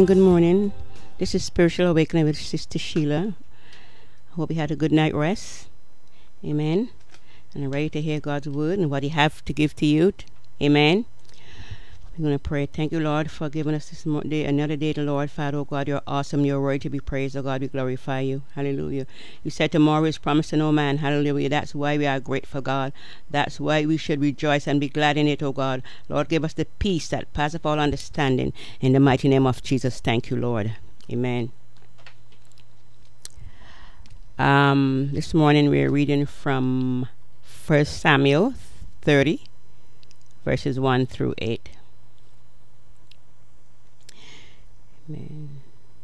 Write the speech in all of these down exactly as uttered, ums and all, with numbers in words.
morning, good morning. This is Spiritual Awakening with Sister Sheila. Hope you had a good night rest. Amen. And I'm ready to hear God's word and what He have to give to you. Amen. We're going to pray. Thank you, Lord, for giving us this day, another day, the Lord. Father, oh God, you're awesome. You're worthy to be praised. Oh God, we glorify you. Hallelujah. You said tomorrow is promised to no man. Hallelujah. That's why we are grateful, God. That's why we should rejoice and be glad in it, oh God. Lord, give us the peace that passeth all understanding. In the mighty name of Jesus. Thank you, Lord. Amen. Um, this morning we're reading from First Samuel thirty, verses one through eight. Amen.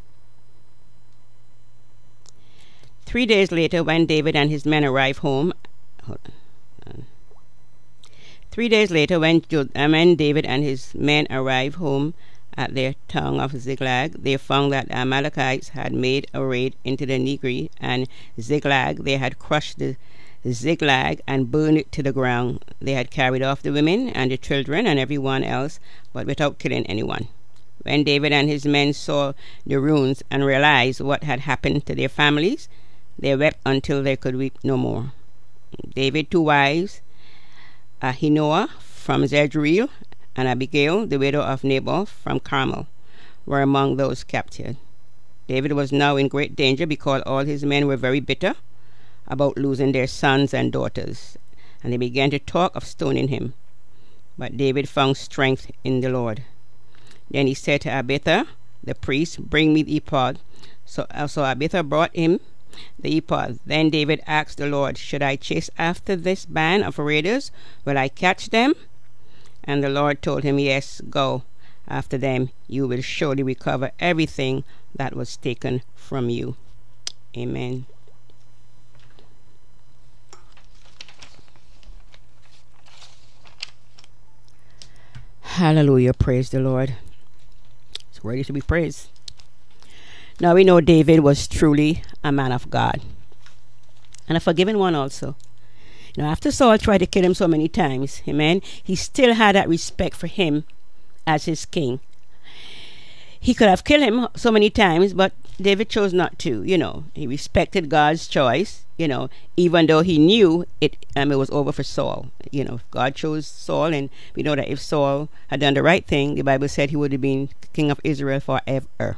Three days later, when David and his men arrived home, hold on. Three days later, when, Jo- uh, when David and his men arrived home at their town of Ziklag, they found that the Amalekites had made a raid into the Negri and Ziklag. They had crushed the Ziklag and burned it to the ground. They had carried off the women and the children and everyone else, but without killing anyone. When David and his men saw the ruins and realized what had happened to their families, they wept until they could weep no more. David's two wives, Ahinoam from Jezreel and Abigail, the widow of Naboth from Carmel, were among those captured. David was now in great danger because all his men were very bitter about losing their sons and daughters, and they began to talk of stoning him. But David found strength in the Lord. Then he said to Abiathar, the priest, bring me the ephod. So, uh, so Abiathar brought him the ephod. Then David asked the Lord, should I chase after this band of raiders? Will I catch them? And the Lord told him, yes, go after them. You will surely recover everything that was taken from you. Amen. Hallelujah. Praise the Lord. It's ready to be praised. Now we know David was truly a man of God and a forgiving one also. You know, after Saul tried to kill him so many times, amen, he still had that respect for him as his king. He could have killed him so many times, but David chose not to. You know, he respected God's choice, you know, even though he knew it, um, it was over for Saul. You know, God chose Saul, and we know that if Saul had done the right thing, the Bible said he would have been king of Israel forever.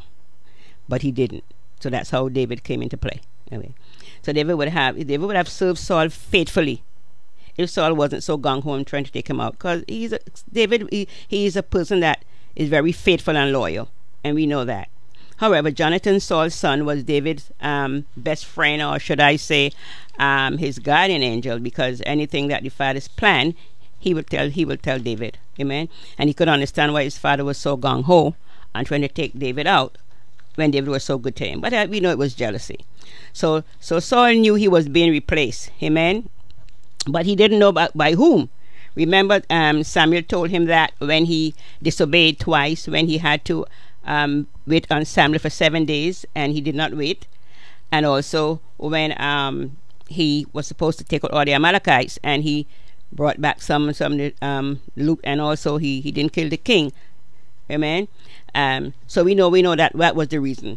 But he didn't. So that's how David came into play. Anyway, so David would have David would have served Saul faithfully if Saul wasn't so gung-ho and trying to take him out. Because he's a, David, he, he is a person that is very faithful and loyal, and we know that. However, Jonathan, Saul's son, was David's um, best friend, or should I say, um, his guardian angel, because anything that the father's planned, he would tell he would tell David. Amen. And he could understand why his father was so gung-ho and trying to take David out when David was so good to him. But uh, we know it was jealousy. So, so Saul knew he was being replaced. Amen. But he didn't know about by whom. Remember, um, Samuel told him that when he disobeyed twice, when he had to um, wait on Samuel for seven days, and he did not wait. And also when um, he was supposed to take out all the Amalekites, and he brought back some some um, loot, and also he, he didn't kill the king. Amen. Um, so we know we know that that was the reason.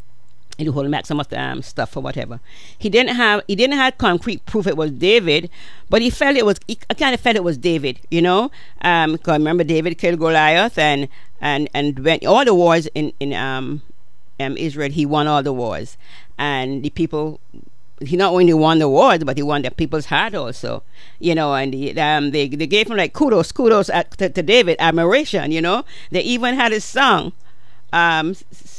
He holding back some of the um, stuff or whatever. He didn't have he didn't have concrete proof it was David, but he felt it was. He kind of felt it was David, you know. Um, cause remember David killed Goliath and and and when all the wars in in um, um Israel, he won all the wars, and the people. He not only won the wars, but he won the people's heart also, you know. And the, um, they they gave him like kudos, kudos at, to, to David, admiration, you know. They even had a song, um,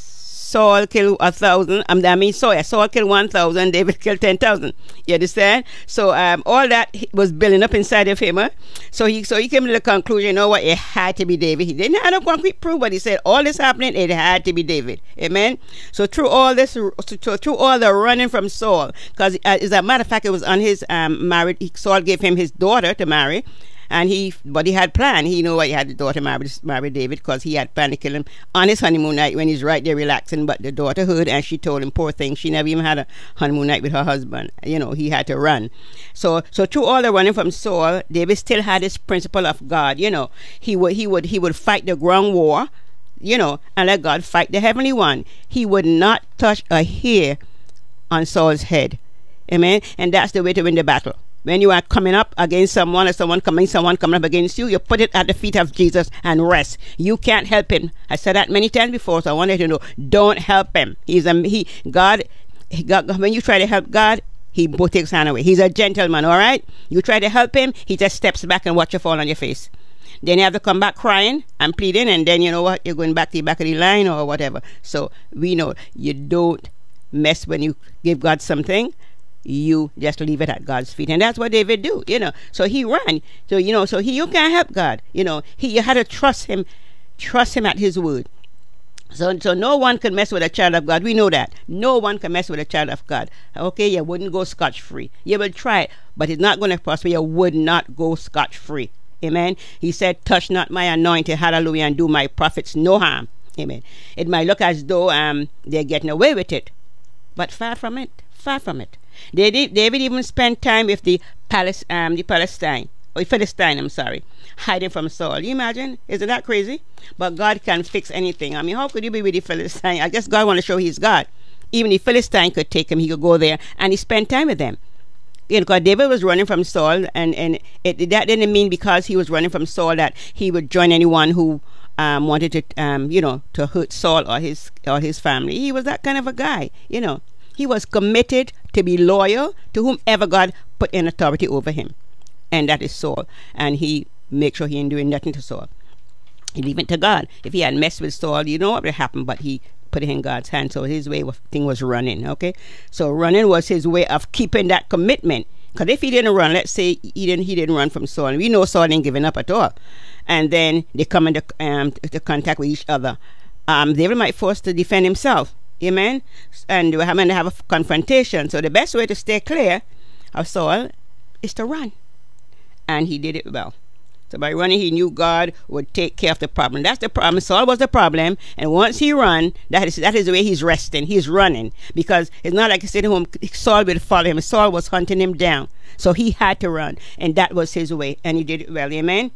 Saul killed a thousand. Um, I mean, sorry, Saul killed one thousand. David killed ten thousand. You understand? So um, all that was building up inside of him. Huh? So he so he came to the conclusion. You know what? It had to be David. He didn't have no concrete proof, but he said all this happening, it had to be David. Amen. So through all this, so through all the running from Saul, because uh, as a matter of fact, it was on his um, married. Saul gave him his daughter to marry. And he, but he had planned. He knew what he had the daughter marry, marry David, because he had planned to kill him on his honeymoon night when he's right there relaxing. But the daughter heard, and she told him, poor thing, she never even had a honeymoon night with her husband. You know, he had to run. So, so through all the running from Saul, David still had this principle of God. You know, he would, he would, he would fight the ground war you know, and let God fight the heavenly one. He would not touch a hair on Saul's head. Amen. And that's the way to win the battle. When you are coming up against someone, or someone coming, someone coming up against you, you put it at the feet of Jesus and rest. You can't help him. I said that many times before, so I wanted to know, don't help him. He's a he. God, he, God. When you try to help God, he both takes hand away. He's a gentleman, all right. You try to help him, he just steps back and watch you fall on your face. Then you have to come back crying and pleading, and then you know what? You're going back to the back of the line or whatever. So we know you don't mess when you give God something. You just leave it at God's feet, and that's what David do, you know. So he ran. So you know, so he you can't help God, you know. He you had to trust him, trust him at his word. So so no one can mess with a child of God. We know that no one can mess with a child of God. Okay, you wouldn't go scotch free. You will try it, but it's not going to prosper. You would not go scotch free. Amen. He said, "Touch not my anointed, hallelujah, and do my prophets no harm." Amen. It might look as though um they're getting away with it, but far from it. Far from it. They did, David even spent time with the Palis, um, the Palestine, or Philistine, I'm sorry, hiding from Saul. You imagine? Isn't that crazy? But God can fix anything. I mean, how could you be with the Philistine? I guess God want to show he's God. Even the Philistine could take him. He could go there, and he spent time with them. You know, because David was running from Saul, and, and it, that didn't mean because he was running from Saul that he would join anyone who um, wanted to, um, you know, to hurt Saul or his or his family. He was that kind of a guy, you know. He was committed to be loyal to whomever God put in authority over him. And that is Saul. And he make sure he ain't doing nothing to Saul. He leave it to God. If he had messed with Saul, you know what would happen, but he put it in God's hand. So his way of thing was running, okay? So running was his way of keeping that commitment. Because if he didn't run, let's say he didn't he didn't run from Saul. And we know Saul ain't giving up at all. And then they come into um, to contact with each other. Um, David might force to defend himself. Amen. And we're having to have a confrontation. So the best way to stay clear of Saul is to run. And he did it well. So by running, he knew God would take care of the problem. That's the problem. Saul was the problem. And once he run, that is that is the way he's resting. He's running. Because it's not like he's sitting home, Saul will follow him. Saul was hunting him down. So he had to run. And that was his way. And he did it well. Amen.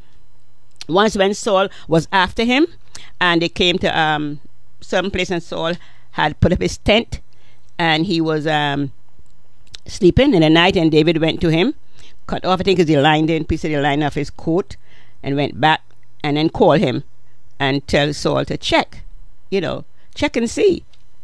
Once when Saul was after him, and they came to um some place, and Saul had put up his tent, and he was um, sleeping in the night, and David went to him, cut off, I think, the line, then piece of the line off his coat, and went back, and then called him, and tell Saul to check, you know, check and see.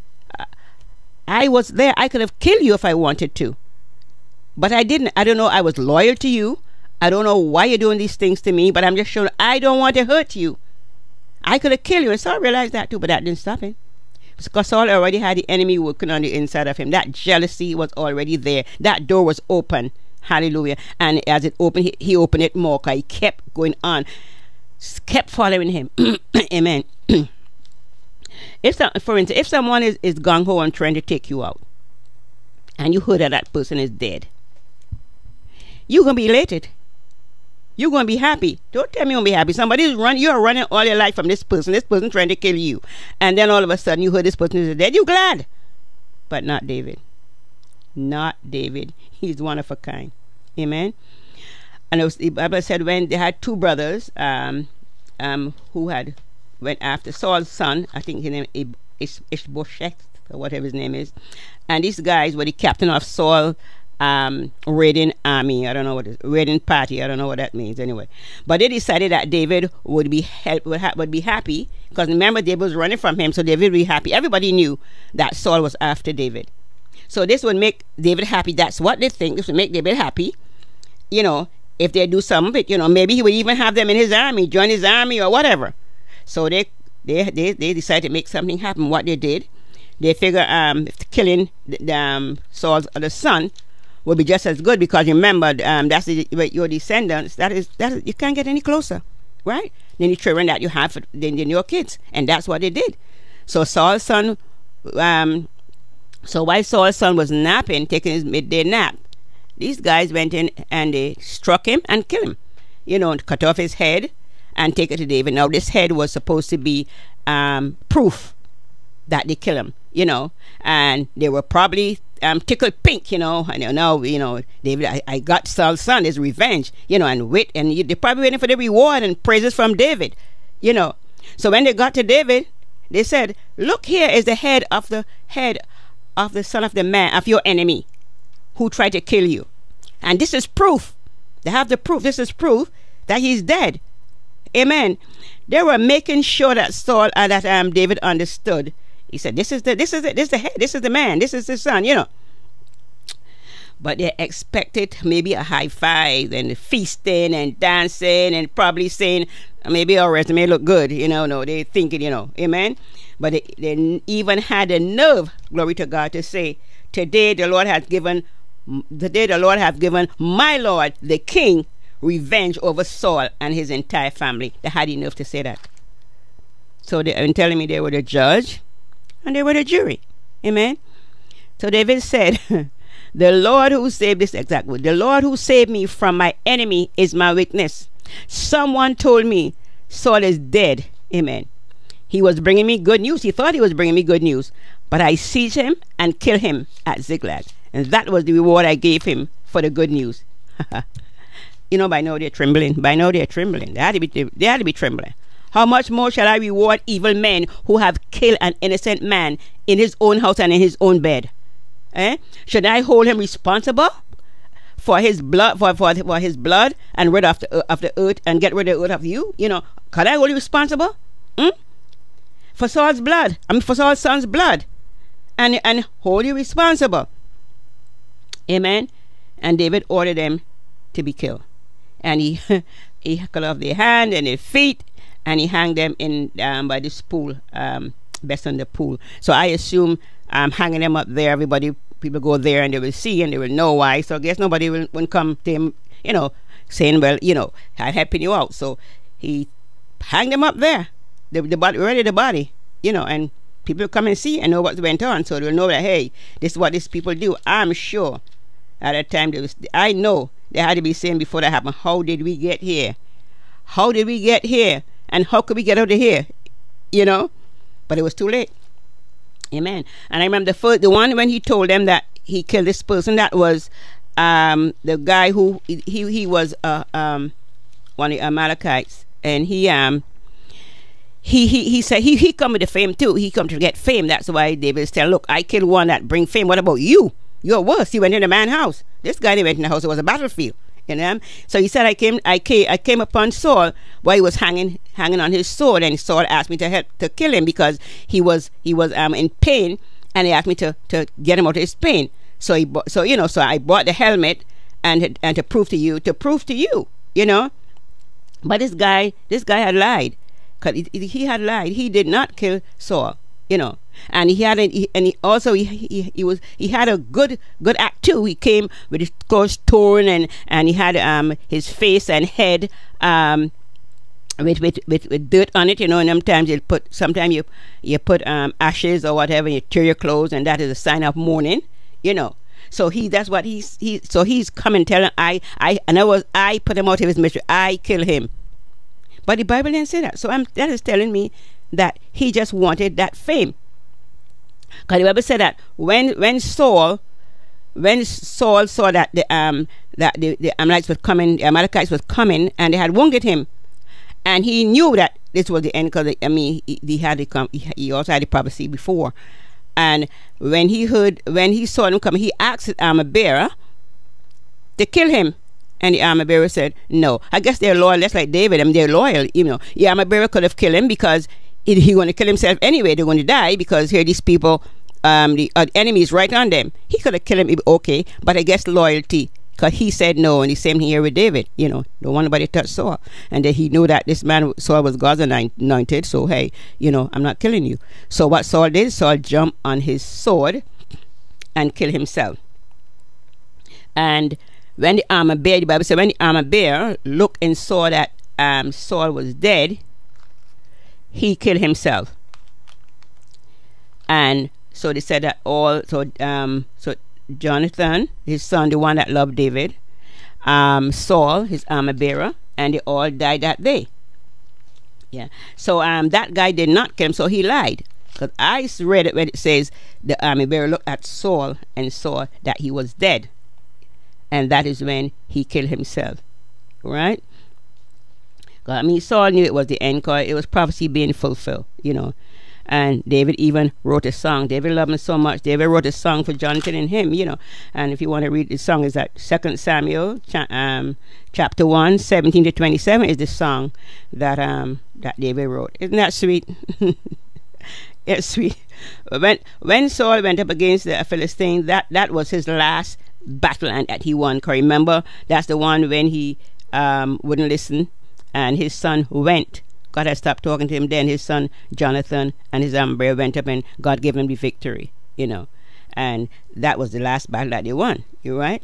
I was there. I could have killed you if I wanted to, but I didn't. I don't know. I was loyal to you. I don't know why you're doing these things to me, but I'm just showing I don't want to hurt you. I could have killed you, and Saul realized that too, but that didn't stop him. Because Saul already had the enemy working on the inside of him. That jealousy was already there. That door was open. Hallelujah. And as it opened, he, he opened it more, because he kept going on. Kept following him. Amen. If some, for instance, if someone is, is gung-ho and trying to take you out, and you heard that that person is dead, you're going to be elated. You're going to be happy. Don't tell me you're going to be happy. Somebody's running. You're running all your life from this person. This person trying to kill you. And then all of a sudden you heard this person is dead. You're glad. But not David. Not David. He's one of a kind. Amen. And it was, the Bible said when they had two brothers um, um, who had went after Saul's son. I think his name is Ishbosheth, or whatever his name is. And these guys were the captain of Saul um raiding army. I don't know what it is, raiding party. I don't know what that means anyway. But they decided that David would be help would, ha would be happy, because remember, David was running from him, so David would be happy. Everybody knew that Saul was after David, so this would make David happy. That's what they think. This would make David happy, you know, if they do some of it. You know, maybe he would even have them in his army, join his army or whatever. So they they they, they decided to make something happen. What they did, they figure um killing the, um Saul's other son will be just as good, because remember, um, that's the, your descendants. That is, that is, you can't get any closer, right? Then the children that you have, for, then, then your kids, and that's what they did. So Saul's son, um, so while Saul's son was napping, taking his midday nap, these guys went in and they struck him and killed him. You know, cut off his head and take it to David. Now this head was supposed to be um, proof that they kill him, you know, and they were probably um, tickled pink, you know, and now, you know, David, I, I got Saul's son, his revenge, you know, and wait, and you, they're probably waiting for the reward and praises from David, you know. So when they got to David, they said, look, here is the head of the head of the son of the man of your enemy who tried to kill you. And this is proof. They have the proof. This is proof that he's dead. Amen. They were making sure that Saul and that um David understood. He said, this is the this is it, this is the head, this is the man, this is the son, you know. But they expected maybe a high five and feasting and dancing and probably saying maybe our resume look good, you know. No, they thinking, you know, amen. But they, they even had the nerve, glory to God, to say, today the Lord has given, today the Lord has given my Lord, the king, revenge over Saul and his entire family. They had enough to say that. So they are telling me they were the judge and they were the jury. Amen. So David said, the Lord who saved, this exact word, the Lord who saved me from my enemy is my witness. Someone told me Saul is dead. Amen. He was bringing me good news. He thought he was bringing me good news. But I seized him and killed him at Ziklag. And that was the reward I gave him for the good news. You know, by now they're trembling. By now they're trembling. They had to be, they had to be trembling. How much more shall I reward evil men who have killed an innocent man in his own house and in his own bed? Eh? Should I hold him responsible for his blood, for, for, for his blood, and rid of the, of the earth, and get rid of the earth of you? You know, can I hold you responsible? Hmm? For Saul's blood, I mean for Saul's son's blood, and and hold you responsible. Amen. And David ordered them to be killed, and he he cut off their hand and their feet, and he hanged them in um, by this pool, um, best on the pool. So I assume um, hanging them up there, everybody, people go there and they will see and they will know why. So I guess nobody will, will come to him, you know, saying, well, you know, I'm helping you out. So he hanged them up there, the, the body, ready the body, you know, and people come and see and know what went on. So they'll know that, hey, this is what these people do. I'm sure at that time, they was, I know they had to be saying before that happened, how did we get here? How did we get here? And how could we get out of here? You know? But it was too late. Amen. And I remember the first, the one when he told them that he killed this person, that was um, the guy who, he he was uh, um, one of the Amalekites. And he um he he he said he he come with the fame too. He come to get fame. That's why David said, look, I killed one that bring fame. What about you? You're worse. You went in a man's house. This guy didn't went in the house. It was a battlefield. You know? So he said, I came, I came, I came upon Saul while he was hanging, hanging on his sword, and Saul asked me to help to kill him because he was, he was um in pain, and he asked me to to get him out of his pain. So he, so you know, so I brought the helmet and and to prove to you, to prove to you, you know. But this guy, this guy had lied, cause he, he had lied. He did not kill Saul, you know. And he had, a, he, and he also he, he he was he had a good good act too. He came with his clothes torn, and and he had um his face and head um with with with, with dirt on it. You know, and sometimes you put sometimes you you put um ashes or whatever, and you tear your clothes, and that is a sign of mourning. You know, so he that's what he's he so he's coming telling I I and I was I put him out of his misery. I kill him, but the Bible didn't say that. So I'm that is telling me that he just wanted that fame. Because the Bible said that when when Saul when Saul saw that the um that the, the Amalekites were coming, the Amalekites was coming, and they had wounded him, and he knew that this was the end. Because I mean, he, he had to come. He, he also had the prophecy before, and when he heard, when he saw them coming, he asked the armor bearer to kill him, and the armor bearer said no. I guess they're loyal, just like David. I mean, they're loyal. You know, the armor bearer could have killed him because He, he going to kill himself anyway. They're going to die because here these people, um, the uh, enemy is right on them. He could have killed him, okay, but I guess loyalty, because he said no, and the same here with David. You know, don't want nobody to touch Saul, and then he knew that this man Saul was God's anointed. So hey, you know, I'm not killing you. So what Saul did? Saul jumped on his sword and killed himself. And when the armor bearer, the Bible said, when the armor bearer looked and saw that um, Saul was dead, he killed himself. And so they said that all so um so Jonathan, his son, the one that loved David, um Saul, his armor bearer, and they all died that day. Yeah. So um that guy did not kill him, so he lied. Because I read it when it says the armor bearer looked at Saul and saw that he was dead, and that is when he killed himself. Right? I mean, Saul knew it was the end, because it was prophecy being fulfilled, you know. And David even wrote a song. David loved him so much. David wrote a song for Jonathan and him, you know. And if you want to read the song, is that Second Samuel, cha- um, chapter one, seventeen to twenty-seven is the song that um that David wrote. Isn't that sweet? It's sweet. When when Saul went up against the Philistine, that that was his last battle, and that he won. Cause remember, that's the one when he um wouldn't listen, and his son went. God had stopped talking to him. Then his son Jonathan and his umbrella went up, and God gave him the victory, you know. And that was the last battle that they won. You're right.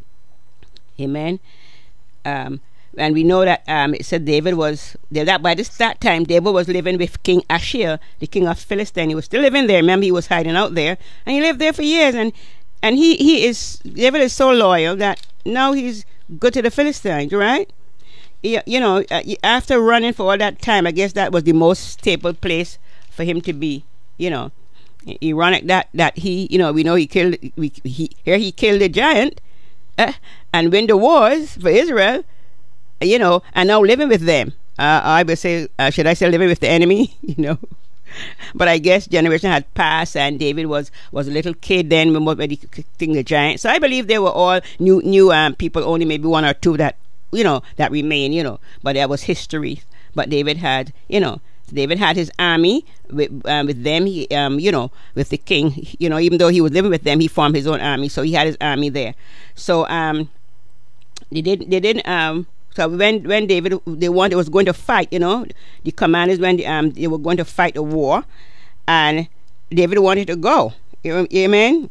Amen. Um, and we know that um, it said David was that by this that time David was living with King Ashir, the king of Philistine. He was still living there. Remember, he was hiding out there, and he lived there for years. And and he he is David is so loyal that now he's good to the Philistines, right? He, you know, uh, after running for all that time, I guess that was the most stable place for him to be. You know, ironic that that he, you know, we know he killed. We, he here he killed the giant, uh, and win the wars for Israel. You know, and now living with them. Uh, I would say, uh, should I say, living with the enemy? You know, but I guess generation had passed, and David was was a little kid then when he killed the giant. So I believe they were all new new um, people. Only maybe one or two that you know that remain. You know, but that was history. But David had, you know, David had his army with um, with them. He, um, you know, with the king. You know, even though he was living with them, he formed his own army. So he had his army there. So um, they didn't. They didn't um. So when when David they wanted was going to fight, you know, the commanders when the, um they were going to fight a war, and David wanted to go, amen.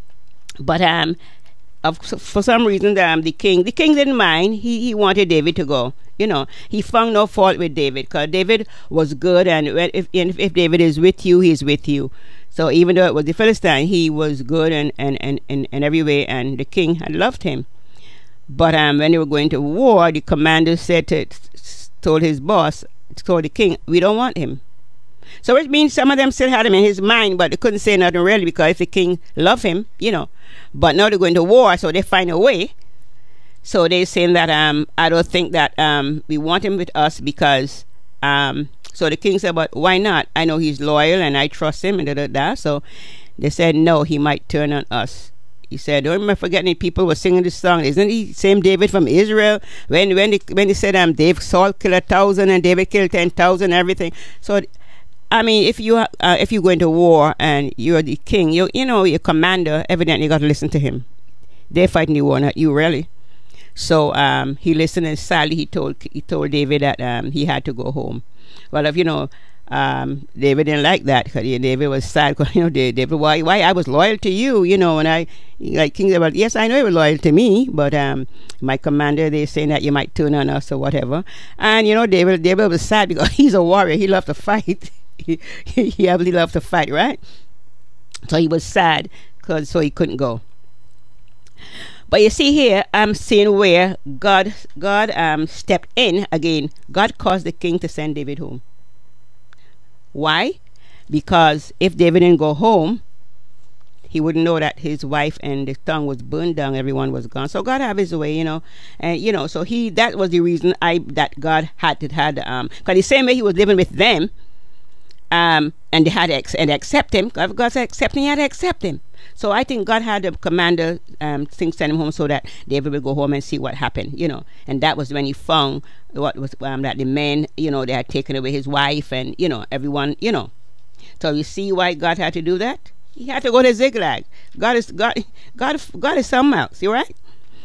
But um, of, for some reason um the king the king didn't mind. He he wanted David to go. You know, he found no fault with David because David was good, and if if David is with you, he's with you. So even though it was the Philistine, he was good and and and in, in every way, and the king had loved him. But um, when they were going to war, the commander said to told his boss, told the king, we don't want him. So it means some of them still had him in his mind, but they couldn't say nothing really because if the king loved him, you know. But now they're going to war, so they find a way. So they're saying that um, I don't think that um, we want him with us because um, so the king said, but why not? I know he's loyal and I trust him and da da da. So they said no, he might turn on us. He said, don't remember forgetting people were singing this song. Isn't he same David from Israel? When when they, when they said um Dave Saul killed a thousand and David killed ten thousand, everything. So I mean, if you uh, if you go into war and you're the king, you you know your commander, evidently you got to listen to him. They're fighting the war, not you, really. So um he listened, and sadly he told he told David that um he had to go home. Well, if you know. Um, David didn't like that because David was sad because, you know, David, why, why I was loyal to you, you know, and I, like King said, well, yes, I know you were loyal to me, but um, my commander, they're saying that you might turn on us or whatever. And, you know, David, David was sad because he's a warrior. He loved to fight. he, he, he heavily loved to fight, right? So he was sad because, so he couldn't go. But you see here, I'm seeing where God, God um, stepped in again. God caused the king to send David home. Why? Because if David didn't go home, he wouldn't know that his wife and the tongue was burned down, everyone was gone. So God have his way, you know. And you know, so he that was the reason I that God had to had um because the same way he was living with them, um and they had to ex and accept him. God, God said accept him, he had to accept him. So I think God had the commander um thing send him home so that David would go home and see what happened, you know. And that was when he found what was um, that the men, you know, they had taken away his wife and, you know, everyone, you know. So you see why God had to do that? He had to go to Ziklag. God is God God God is something else, you right?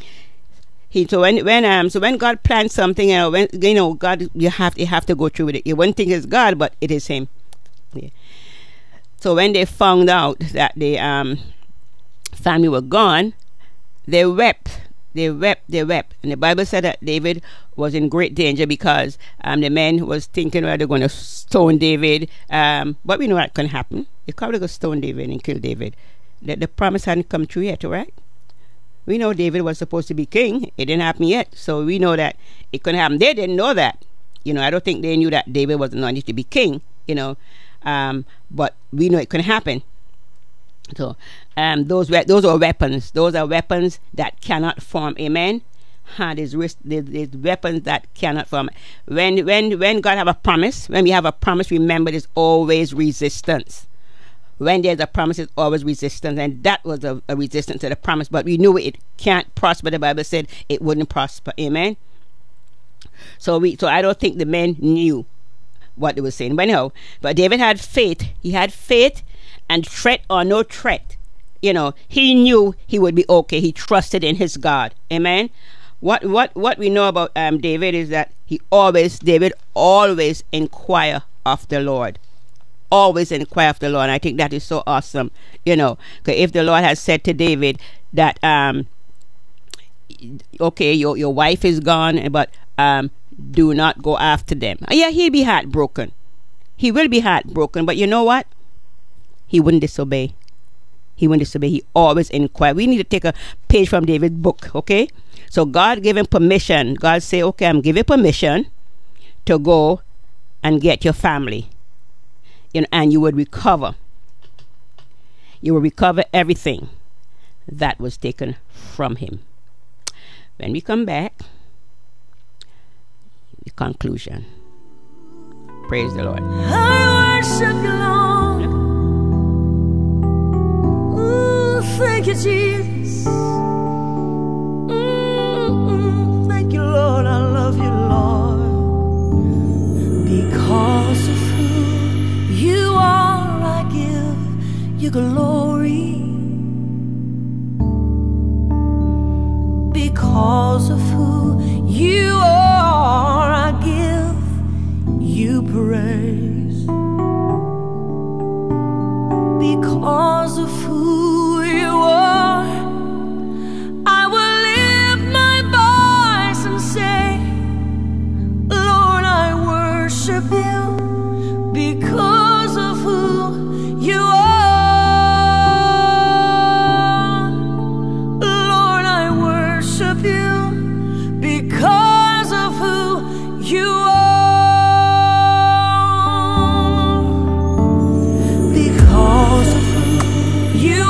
He so when when um so when God plans something, you know, when you know God you have you have to go through with it. You wouldn't think it's God, but it is him. Yeah. So when they found out that the um family were gone, they wept. They wept, they wept. And the Bible said that David was in great danger because um, the men was thinking well, they're going to stone David. Um, but we know that can happen. They probably going to stone David and kill David. The, the promise hadn't come true yet, right? We know David was supposed to be king. It didn't happen yet. So we know that it couldn't happen. They didn't know that. You know, I don't think they knew that David was anointed to be king, you know. Um, but we know it couldn't happen. So um, those those are weapons. Those are weapons that cannot form. Amen. And there's, risk, there's, there's weapons that cannot form. When, when, when God have a promise, when we have a promise, remember there's always resistance. When there's a promise, there's always resistance. And that was a, a resistance to the promise. But we knew it can't prosper. The Bible said it wouldn't prosper. Amen? So we, so I don't think the men knew what they were saying. But anyhow, but David had faith. He had faith, and threat or no threat, you know, he knew he would be okay. He trusted in his God. Amen? What what what we know about um David is that he always David always inquire of the Lord, always inquire of the Lord. And I think that is so awesome, you know. Because if the Lord has said to David that um okay, your your wife is gone, but um do not go after them. Yeah, he'll be heartbroken. He will be heartbroken. But you know what? He wouldn't disobey. He wouldn't disobey. He always inquired. We need to take a page from David's book, okay? So God gave him permission. God say, okay, I'm giving permission to go and get your family. You know, and you would recover. You will recover everything that was taken from him. When we come back, the conclusion. Praise the Lord. I worship you, Lord. Ooh, thank you, Jesus. Mm-mm, thank you, Lord. I love you, Lord. Because of who you are, I give you glory. Because of who you are, I give you praise. Because of who you are, I will lift my voice and say, Lord, I worship you. Because of who you are, Lord, I worship you. Because of who you are. You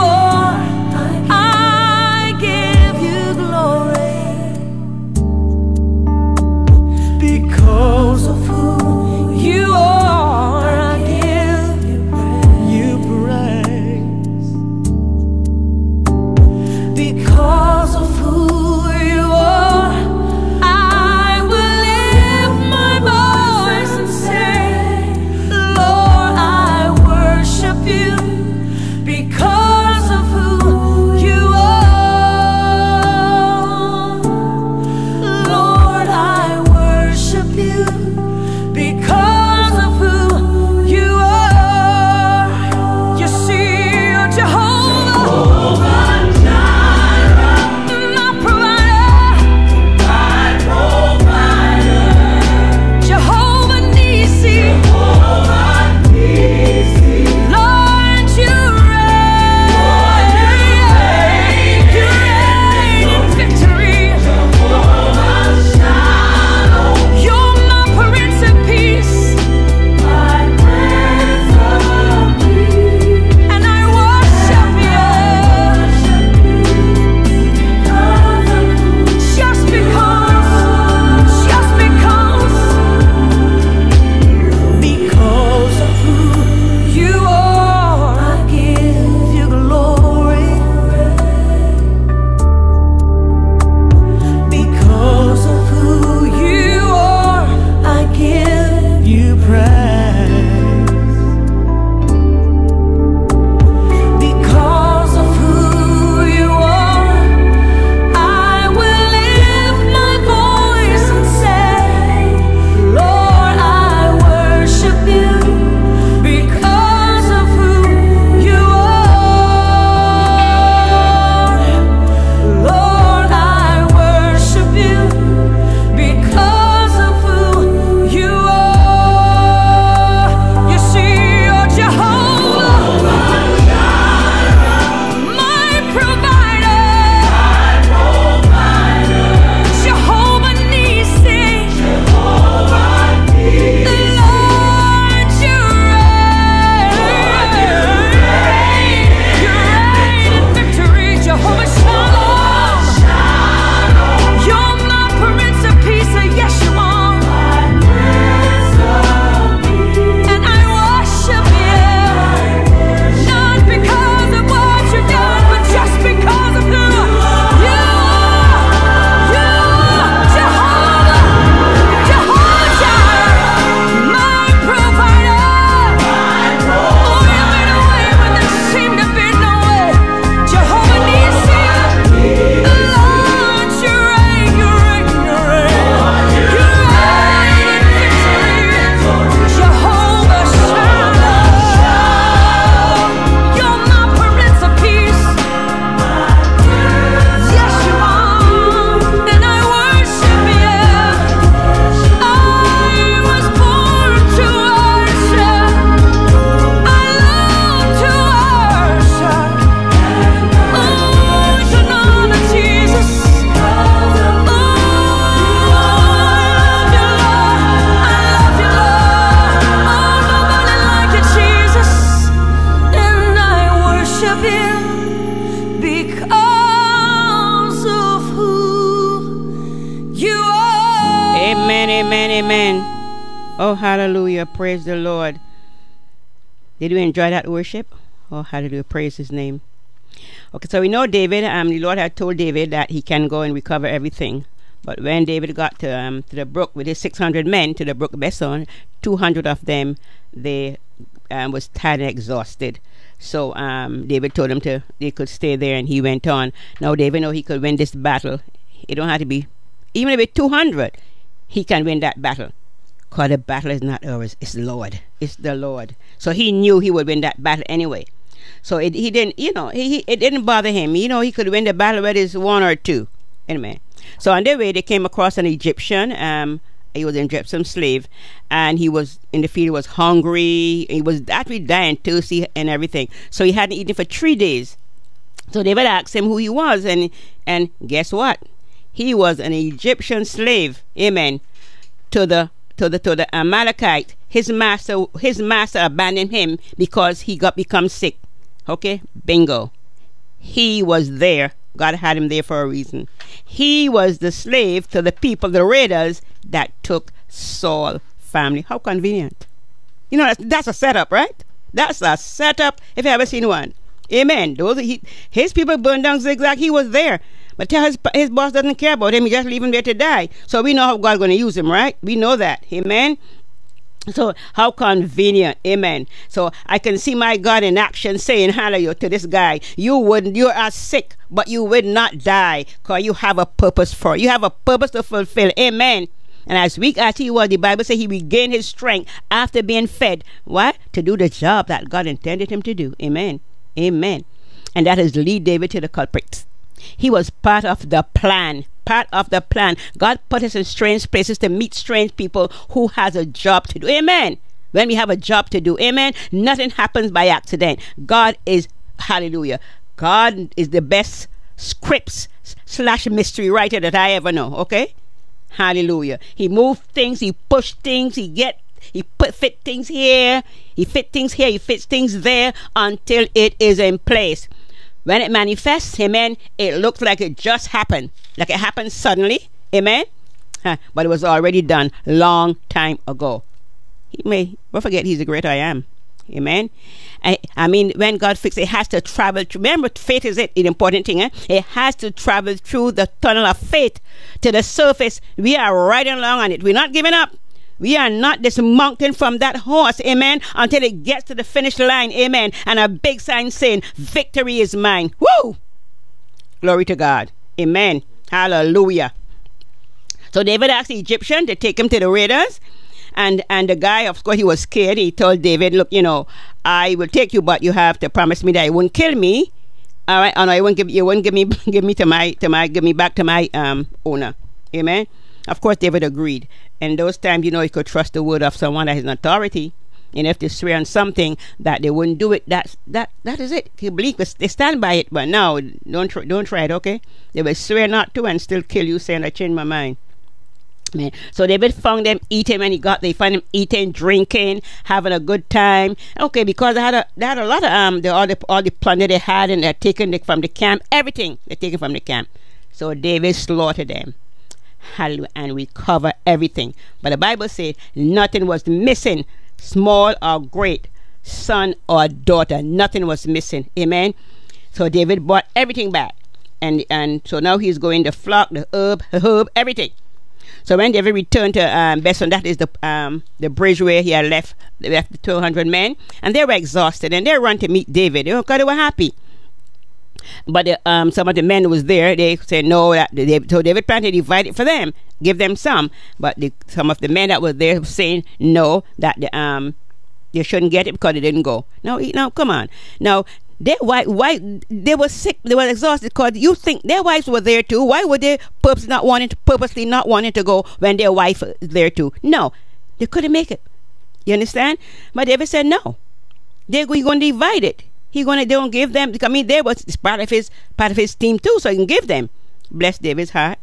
amen, amen, amen. Oh, hallelujah. Praise the Lord. Did you enjoy that worship? Oh, hallelujah. Praise his name. Okay, so we know David, um, the Lord had told David that he can go and recover everything. But when David got to um, to the brook with his six hundred men, to the brook Besson, two hundred of them, they um, was tired and exhausted. So um, David told him to they could stay there, and he went on. Now David know he could win this battle. It don't have to be, even if it's two hundred, he can win that battle. Because the battle is not ours, it's the Lord. It's the Lord. So he knew he would win that battle anyway. So it, he didn't, you know, he, he it didn't bother him. You know, he could win the battle whether it's one or two. Anyway, so on their way, they came across an Egyptian. Um, he was an Egyptian slave, and he was in the field. He was hungry. He was actually dying, thirsty, and everything. So he hadn't eaten for three days. So David asked him who he was, and and guess what? He was an Egyptian slave. Amen. To the to the to the Amalekite. His master his master abandoned him because he got become sick. Okay, bingo. He was there. God had him there for a reason. He was the slave to the people, the raiders that took Saul's family. How convenient. You know, that's, that's a setup, right? That's a setup if you ever seen one. Amen. Those he, his people burned down zigzag. He was there. But tell his, his boss doesn't care about him. He just leave him there to die. So we know how God's going to use him, right? We know that. Amen. So how convenient. Amen. So I can see my God in action saying hallelujah to this guy. You would you are sick, but you would not die, because you have a purpose for it. You have a purpose to fulfill. Amen. And as weak as he was, the Bible says he regained his strength after being fed. What? To do the job that God intended him to do. Amen. Amen. And that is lead David to the culprits. He was part of the plan. Part of the plan. God put us in strange places to meet strange people who has a job to do. Amen. When we have a job to do. Amen. Nothing happens by accident. God is, hallelujah, God is the best scripts slash mystery writer that I ever know. Okay. Hallelujah. He moved things. He pushed things. He get He put fit things here. He fit things here. He fits things there until it is in place. When it manifests, amen, it looks like it just happened. Like it happened suddenly. Amen. Huh, but it was already done long time ago. He may, don't forget, he's the great I am. Amen. I, I mean, when God fixes it, it has to travel. Remember, faith is it, the important thing. Eh? It has to travel through the tunnel of faith to the surface. We are riding along on it. We're not giving up. We are not dismounting from that horse, amen, until it gets to the finish line, amen. And a big sign saying, victory is mine. Woo! Glory to God. Amen. Hallelujah. So David asked the Egyptian to take him to the raiders. And and the guy, of course, he was scared. He told David, look, you know, I will take you, but you have to promise me that you won't kill me. All right. And I won't give you won't give me give me to my to my give me back to my um owner. Amen. Of course, David agreed. And those times, you know, you could trust the word of someone that is an authority. And if they swear on something that they wouldn't do it, that's that that is it. You believe they stand by it. But now, don't try, don't try it, okay? They will swear not to and still kill you, saying I changed my mind. Man. So David found them eating, and he got they found him eating, drinking, having a good time. Okay, because they had a they had a lot of um the all the all the plunder they had, and they're taken from the camp, everything they're taken from the camp. So David slaughtered them. Hallelujah, and recover everything. But the Bible said nothing was missing, small or great, son or daughter, nothing was missing. Amen. So David brought everything back, and and so now he's going the flock, the herb, the herb, everything. So when David returned to um, Besson, that is the um the bridge where he had left, left the two hundred men, and they were exhausted, and they ran to meet David. They, they were happy. But the, um, some of the men who was there, they said no. That they, so David planned to divide it for them, give them some. But the, some of the men that were there were saying no, that the, um they shouldn't get it because they didn't go. No, now come on. Now their wife, why they were sick, they were exhausted. Because you think their wives were there too. Why would they purposely not wanting to purposely not wanting to go when their wife is there too? No, they couldn't make it. You understand? But David said no. They're going to divide it. He gonna they don't give them. I mean, they was part of his part of his team too, so he can give them. Bless David's heart.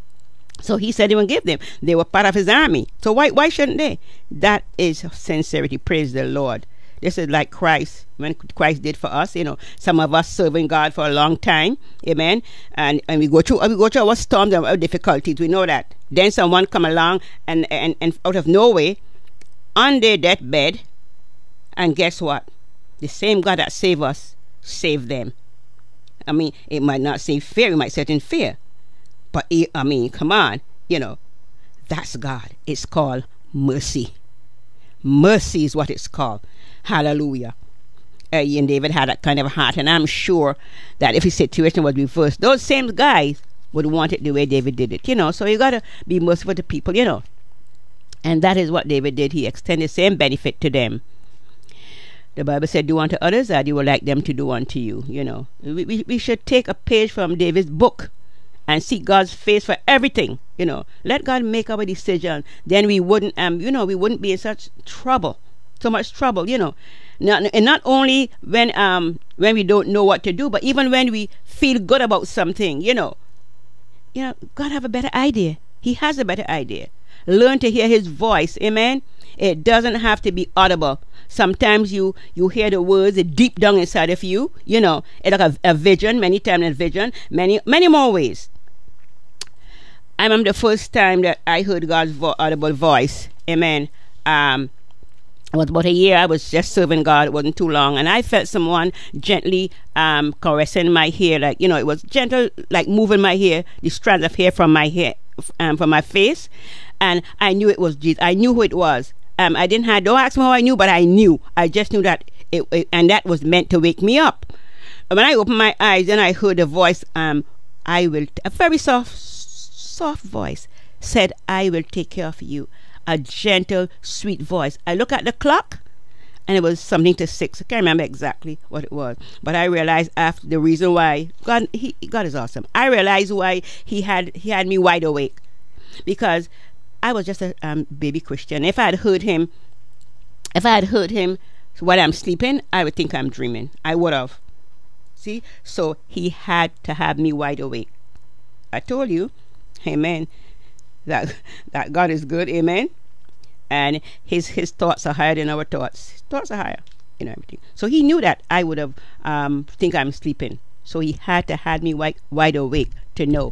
So he said he would give them. They were part of his army. So why why shouldn't they? That is sincerity. Praise the Lord. This is like Christ, when Christ did for us. You know, some of us serving God for a long time, amen. And and we go through we go through our storms and our difficulties. We know that. Then someone come along and and, and out of nowhere, on their deathbed, and guess what? The same God that saved us saved them. I mean, it might not say fear, it might set in fear, but it, I mean, come on, you know, that's God. It's called mercy. Mercy is what it's called. Hallelujah. Uh, and David had that kind of heart, and I'm sure that if his situation was reversed, those same guys would want it the way David did it, you know. So you got to be merciful to people, you know. And that is what David did. He extended the same benefit to them. The Bible said, do unto others as you would like them to do unto you, you know. We, we, we should take a page from David's book and seek God's face for everything, you know. Let God make our decision. Then we wouldn't, um, you know, we wouldn't be in such trouble, so much trouble, you know. Not, and not only when um when we don't know what to do, but even when we feel good about something, you know. You know, God have a better idea. He has a better idea. Learn to hear His voice, amen. It doesn't have to be audible. Sometimes you you hear the words deep down inside of you, you know. It's like a, a vision, many times a vision, many many more ways. I remember the first time that I heard God's vo audible voice, amen. Um, it was about a year. I was just serving God. It wasn't too long, and I felt someone gently um caressing my hair, like, you know, it was gentle, like moving my hair, the strands of hair from my hair, um, from my face, and I knew it was Jesus. I knew who it was. Um, I didn't have, don't ask me how I knew, but I knew. I just knew that it, it, and that was meant to wake me up. And when I opened my eyes, then I heard a voice, um, I will, a very soft, soft voice said, I will take care of you. A gentle, sweet voice. I look at the clock, and it was something to six. I can't remember exactly what it was, but I realized after the reason why God, he, God is awesome. I realized why he had, he had me wide awake, because I was just a um, baby Christian. If I had heard him, if I had heard him while I'm sleeping, I would think I'm dreaming. I would have. See? So he had to have me wide awake. I told you, amen, that that God is good, amen. And his his thoughts are higher than our thoughts. His thoughts are higher, you know, everything. So he knew that I would have um think I'm sleeping. So he had to have me wide, wide awake to know.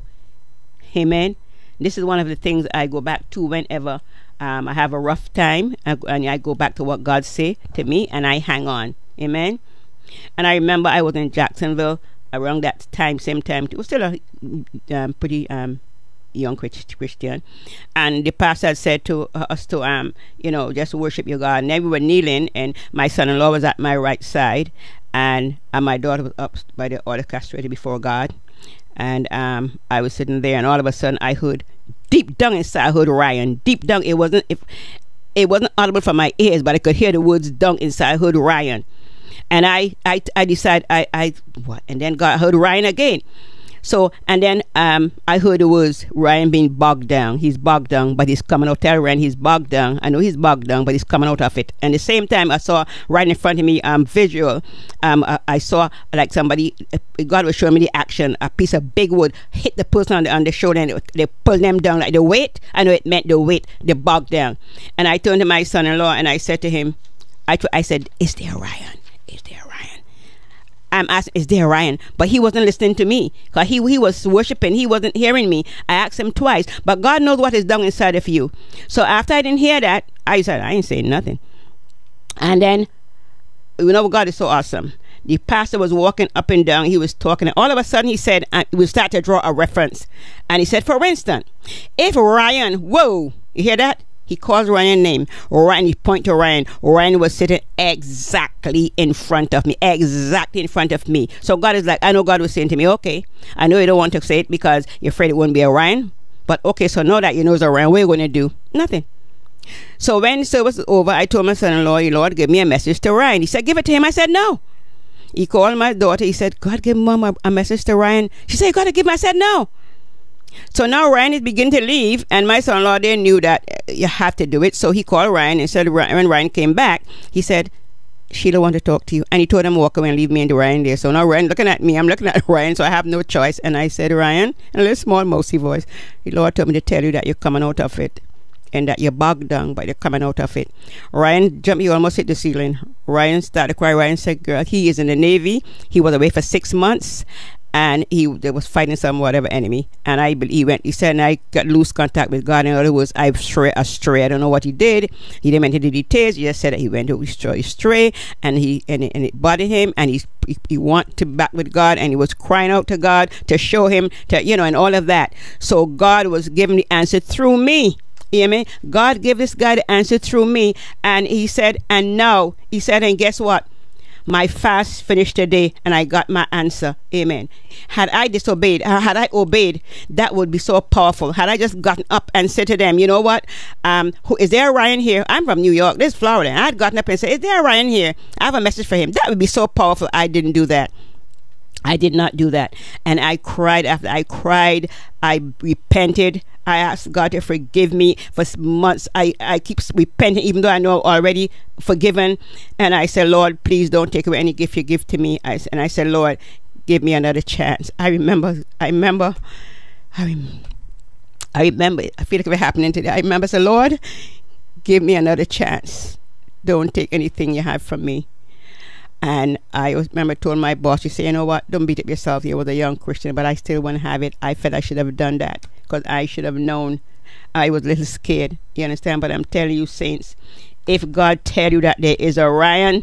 Amen. This is one of the things I go back to whenever um, I have a rough time, and I go back to what God say to me, and I hang on. Amen. And I remember I was in Jacksonville around that time, same time. It was still a um, pretty um, young Christian, and the pastor had said to us to um you know, just worship your God. And then we were kneeling, and my son-in-law was at my right side, and, and my daughter was up by the altar castrated before God. And um, I was sitting there, and all of a sudden I heard deep down inside, I heard Ryan. Deep down, it wasn't if it wasn't audible from my ears, but I could hear the words down inside. I heard Ryan, and I I I decided I I what, and then God, I heard Ryan again. So, and then um, I heard the words Ryan being bogged down. He's bogged down, but he's coming out. Tell Ryan he's bogged down. I know he's bogged down, but he's coming out of it. And the same time, I saw right in front of me, um, visual. Um, I, I saw like somebody. God was showing me the action. A piece of big wood hit the person on the on the shoulder, and it, they pulled them down like the weight. I know it meant the weight. They bogged down. And I turned to my son-in-law and I said to him, I I said, "Is there Ryan? Is there Ryan?" I'm asking, is there Ryan? But he wasn't listening to me, because he, he was worshiping. He wasn't hearing me. I asked him twice, but God knows what is down inside of you. So after I didn't hear that, I said, I ain't saying nothing. And then, you know, God is so awesome. The pastor was walking up and down. He was talking, and all of a sudden he said, uh, we start to draw a reference. And he said, for instance, if Ryan, whoa, you hear that? He calls Ryan's name. Ryan, he point to Ryan. Ryan was sitting exactly in front of me. Exactly in front of me. So God is like, I know God was saying to me, okay, I know you don't want to say it because you're afraid it won't be a Ryan. But okay, so now that you know it's a Ryan, what are you going to do? Nothing. So when the service was over, I told my son-in-law, Lord, give me a message to Ryan. He said, give it to him. I said, no. He called my daughter. He said, God, give mom a, a message to Ryan. She said, you got to give him. I said, no. So now Ryan is beginning to leave, and my son-in-law, they knew that you have to do it. So he called Ryan, and said, when Ryan came back, he said, Sheila want to talk to you. And he told him walk away and leave me and Ryan there. So now Ryan looking at me, I'm looking at Ryan, so I have no choice. And I said, Ryan, in a little small mousy voice, the Lord told me to tell you that you're coming out of it. and that you're bogged down, but you're coming out of it. Ryan jumped, he almost hit the ceiling. Ryan started to cry. Ryan said, girl, he is in the Navy. He was away for six months. And he they was fighting some whatever enemy, and I he went. He said, and I got loose contact with God. In other words, I stray astray. I don't know what he did. He didn't mention the details. He just said that he went to astray, and he and it, and it bothered him, and he he, he went to back with God, and he was crying out to God to show him to you know, and all of that. So God was giving the answer through me. You hear me? God gave this guy the answer through me, and he said, and now he said, and guess what? My fast finished today, and I got my answer. Amen. Had I disobeyed, had I obeyed, that would be so powerful. Had I just gotten up and said to them, you know what? Um, who, is there a Ryan here? I'm from New York. This is Florida. And I'd gotten up and said, is there a Ryan here? I have a message for him. That would be so powerful. I didn't do that. I did not do that. And I cried after I cried. I repented. I asked God to forgive me for months. I, I keep repenting even though I know already forgiven. And I said, Lord, please don't take away any gift you give to me. I, and I said, Lord, give me another chance. I remember, I remember, I, rem I remember, I feel like it happening today. I remember, I said, Lord, give me another chance. Don't take anything you have from me. And I was, remember told my boss, you say, you know what, don't beat up yourself. You was a young Christian, but I still want to have it. I felt I should have done that because I should have known. I was a little scared. You understand? But I'm telling you, saints, if God tell you that there is a Ryan,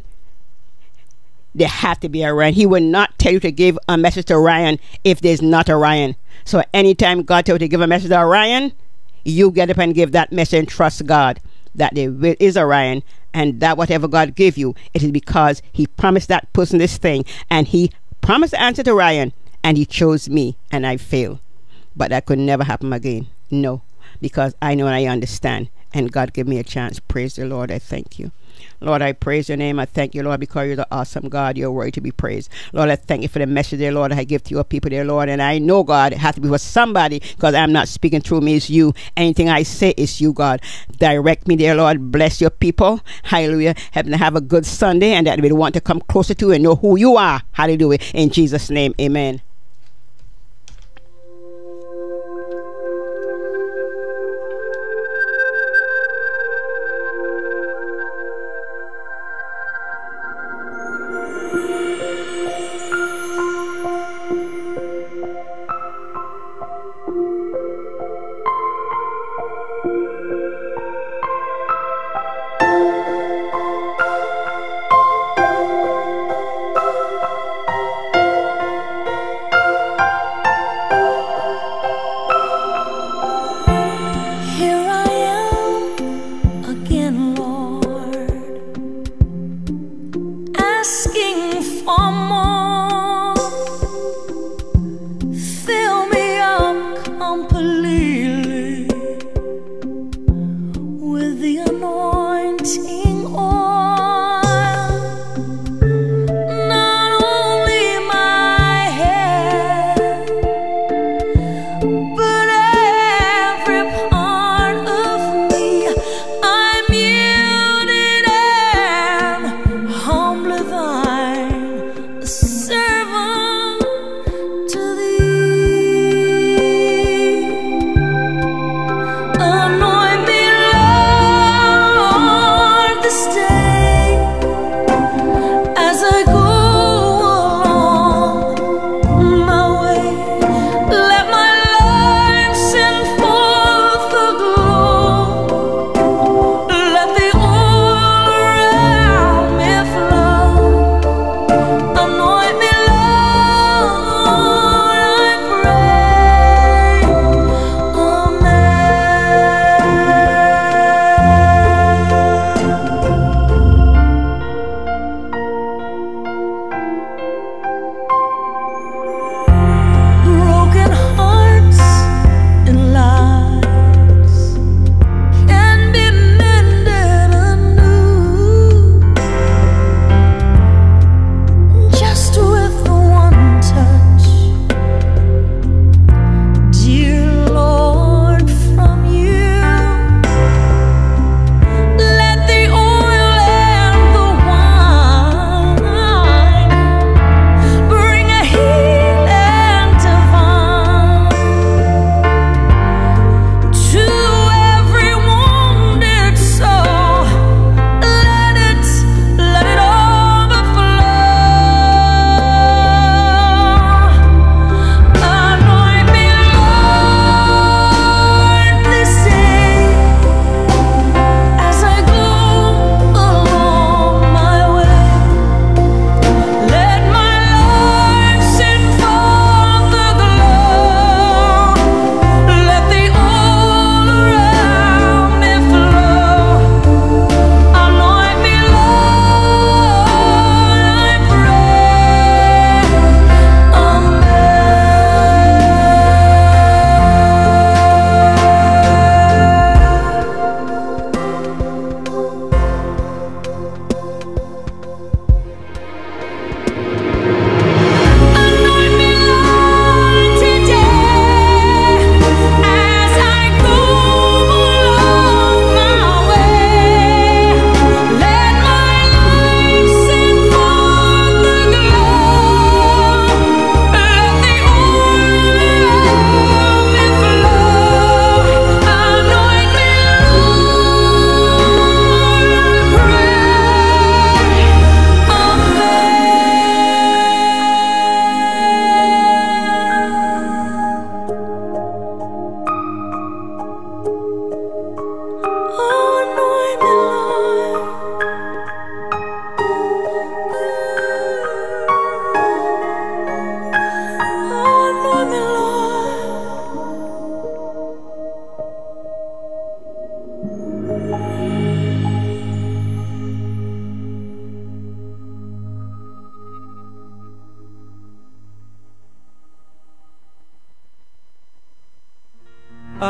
there have to be a Ryan. He will not tell you to give a message to Ryan if there's not a Ryan. So anytime God tells you to give a message to a Ryan, you get up and give that message and trust God that there is a Ryan. And that whatever God give you, it is because he promised that person this thing, and he promised the answer to Ryan, and he chose me, and I failed. But that could never happen again. No, because I know and I understand, and God give me a chance. Praise the Lord. I thank you. Lord, I praise your name. I thank you, Lord, because you're the awesome God. You're worthy to be praised. Lord, I thank you for the message, dear Lord, I give to your people, dear Lord. And I know, God, it has to be for somebody because I'm not speaking through me. It's you. Anything I say is you, God. Direct me, dear Lord. Bless your people. Hallelujah. Help them to have a good Sunday and that they want to come closer to you and know who you are. Hallelujah. In Jesus' name, amen.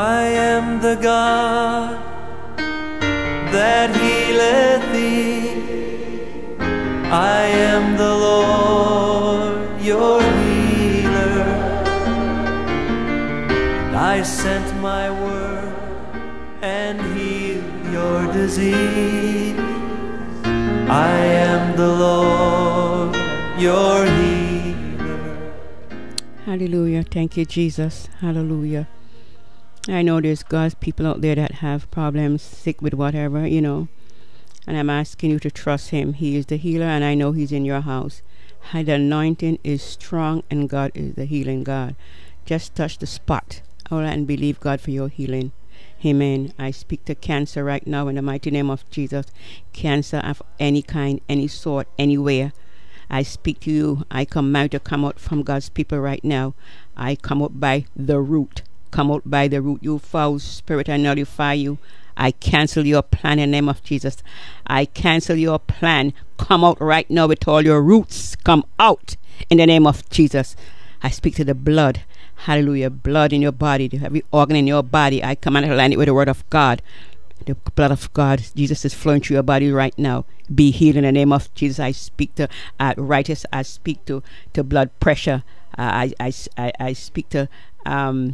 I am the God that healeth thee. I am the Lord, your healer. I sent my word and healed your disease. I am the Lord, your healer. Hallelujah. Thank you, Jesus. Hallelujah. I know there's God's people out there that have problems, sick with whatever, you know. And I'm asking you to trust him. He is the healer, and I know he's in your house. The anointing is strong, and God is the healing God. Just touch the spot, all right, and believe God for your healing. Amen. I speak to cancer right now in the mighty name of Jesus. Cancer of any kind, any sort, anywhere. I speak to you. I command to come out from God's people right now. I come out by the root. Come out by the root. You foul spirit, I nullify you. I cancel your plan in the name of Jesus. I cancel your plan. Come out right now with all your roots. Come out in the name of Jesus. I speak to the blood. Hallelujah. Blood in your body. Every organ in your body. I command to line it with the word of God. The blood of God. Jesus is flowing through your body right now. Be healed in the name of Jesus. I speak to arthritis. I speak to, to blood pressure. Uh, I, I, I, I speak to um,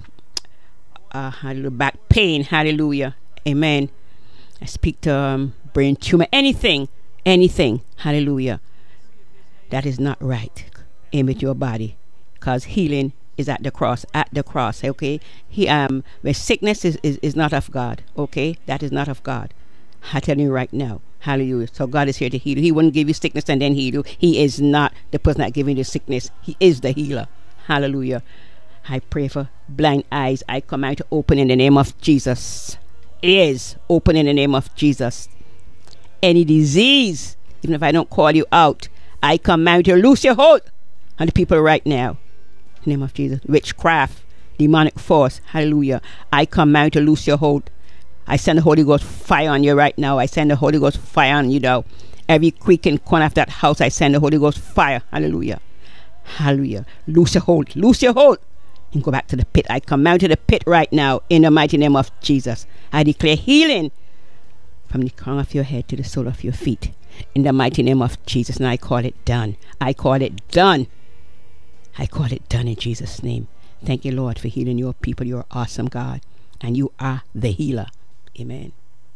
uh, back pain. Hallelujah. Amen. I speak to um, brain tumor. Anything. Anything. Hallelujah. That is not right. Aim at your body. Because healing is at the cross. At the cross. Okay. He um where sickness is, is, is not of God. Okay. That is not of God. I tell you right now. Hallelujah. So God is here to heal you. He wouldn't give you sickness and then heal you. He is not the person that giving you sickness. He is the healer. Hallelujah. I pray for blind eyes. I command to open in the name of Jesus. Ears open in the name of Jesus. Any disease, even if I don't call you out, I command you to loose your hold on the people right now. In the name of Jesus. Witchcraft, demonic force. Hallelujah. I command you to loose your hold. I send the Holy Ghost fire on you right now. I send the Holy Ghost fire on you now. Every creak and corner of that house, I send the Holy Ghost fire. Hallelujah. Hallelujah. Loose your hold. Loose your hold. And go back to the pit. I command to the pit right now in the mighty name of Jesus. I declare healing from the crown of your head to the sole of your feet in the mighty name of Jesus. And I call it done. I call it done. I call it done in Jesus' name. Thank you, Lord, for healing your people. You're awesome, God. And you are the healer. Amen.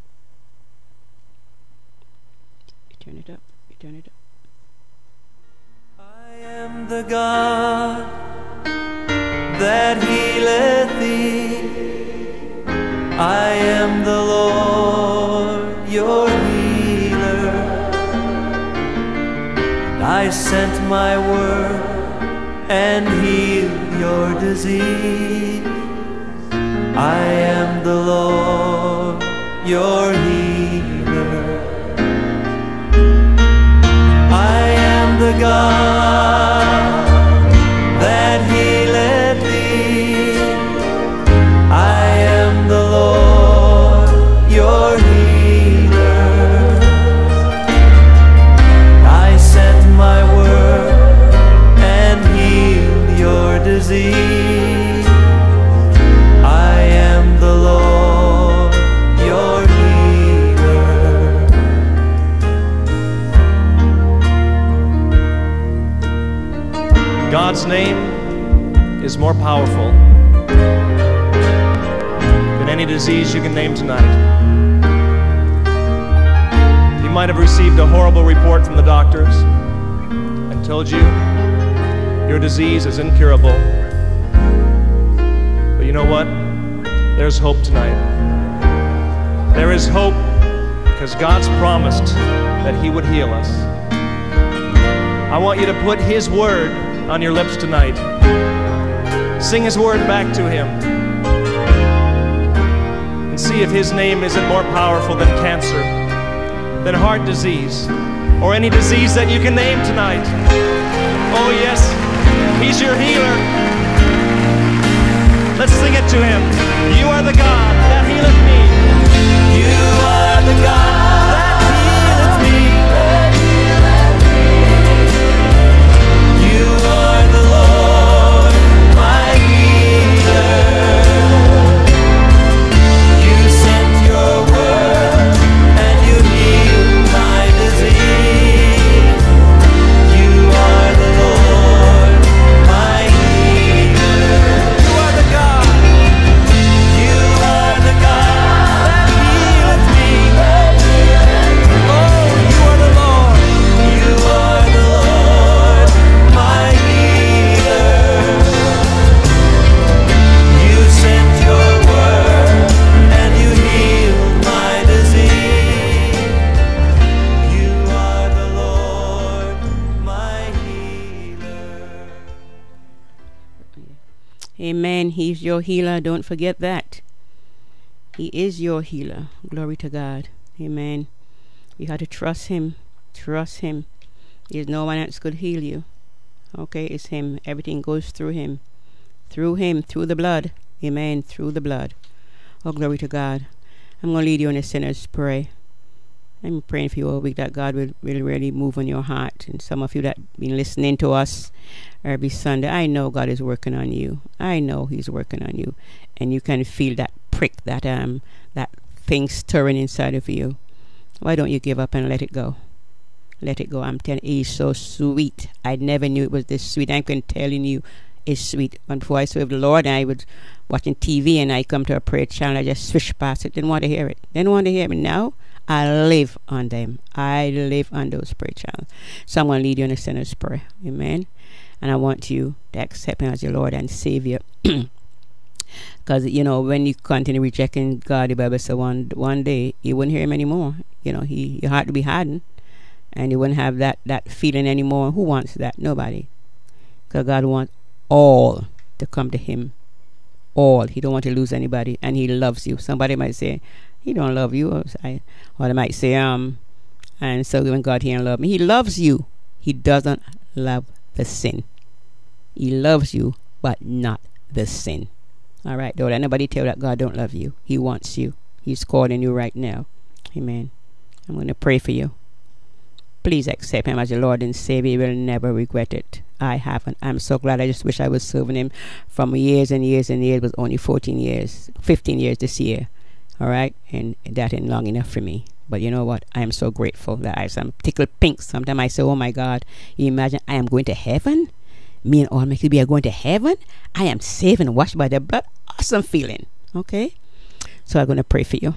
You turn it up. You turn it up. I am the God that healeth thee. I am the Lord, your healer. I sent my word and healed your disease. I am the Lord, your healer. I am the God that healeth thee. I am the Lord, your healer. I sent my word and healed your disease. I am the Lord, your healer. God's name is more powerful than any disease you can name tonight. You might have received a horrible report from the doctors and told you your disease is incurable. But you know what? There's hope tonight. There is hope because God's promised that He would heal us. I want you to put His word on your lips tonight. Sing His word back to Him and see if His name isn't more powerful than cancer, than heart disease, or any disease that you can name tonight. Oh yes, He's your healer. Let's sing it to Him. You are the God that healeth me. You are the God that healeth me. You are the Lord, my healer. is your healer. Don't forget that. He is your healer. Glory to God. Amen. You have to trust him. Trust him. There's no one else could heal you. Okay, it's him. Everything goes through him. Through him, through the blood. Amen. Through the blood. Oh, glory to God. I'm going to lead you in a sinner's prayer. I'm praying for you all week that God will, will really move on your heart. And some of you that been listening to us every Sunday, I know God is working on you. I know he's working on you. And you can feel that prick, that um, that thing stirring inside of you. Why don't you give up and let it go? Let it go. I'm telling you, it's so sweet. I never knew it was this sweet. I'm telling you, it's sweet. When before I served the Lord, I was watching T V and I come to a prayer channel, I just swish past it. Didn't want to hear it. Didn't want to hear it. Now, I live on them. I live on those prayer channels. So I'm going to lead you in a sinner's prayer. Amen. And I want you to accept him as your Lord and Savior. Because, you know, when you continue rejecting God, the Bible says one, one day you wouldn't hear him anymore. You know, he, your heart to be hardened. And you wouldn't have that, that feeling anymore. Who wants that? Nobody. Because God wants all to come to him. All. He don't want to lose anybody. And he loves you. Somebody might say, he don't love you. Or, I, or they might say, um, and so when God, he don't love me. He loves you. He doesn't love the sin. He loves you, but not the sin. All right? Don't let anybody tell you that God don't love you. He wants you. He's calling you right now. Amen. I'm going to pray for you. Please accept him as your Lord and Savior. You will never regret it. I haven't. I'm so glad. I just wish I was serving him from years and years and years. It was only fourteen years, fifteen years this year. All right? And that ain't long enough for me. But you know what? I am so grateful that I am tickled pink. Sometimes I say, oh my God, you imagine I am going to heaven? Me and all my kids are going to heaven? I am saved and washed by the blood. Awesome feeling. Okay? So I'm going to pray for you.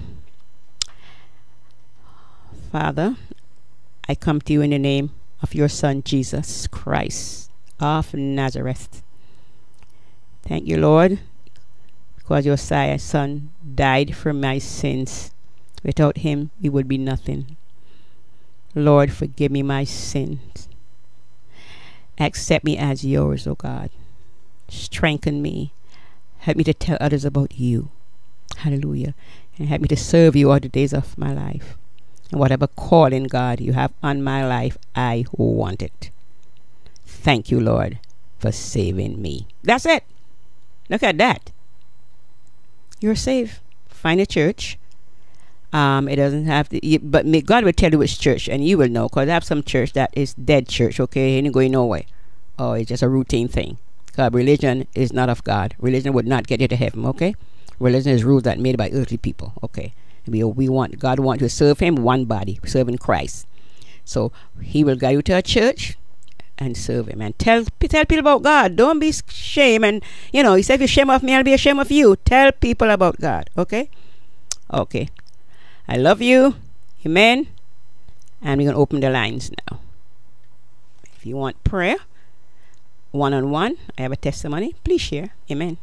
Father, I come to you in the name of your Son, Jesus Christ of Nazareth. Thank you, Lord, because your Son died for my sins. Without him, we would be nothing. Lord, forgive me my sins. Accept me as yours, O God. Strengthen me. Help me to tell others about you. Hallelujah. And help me to serve you all the days of my life. And whatever calling, God, you have on my life, I want it. Thank you, Lord, for saving me. That's it. Look at that. You're saved. Find a church. Um, it doesn't have to, you, but me, God will tell you which church, and you will know, because I have some church that is dead church, okay, ain't going nowhere. Oh, it's just a routine thing. God, religion is not of God. Religion would not get you to heaven, okay? Religion is rules that made by earthly people, okay? We, we want, God wants to serve him one body, serving Christ. So he will guide you to a church and serve him. And tell, tell people about God. Don't be ashamed. And, you know, he said, if you're ashamed of me, I'll be ashamed of you. Tell people about God, okay? Okay. I love you. Amen. And we're going to open the lines now. If you want prayer, one-on-one, I have a testimony. Please share. Amen.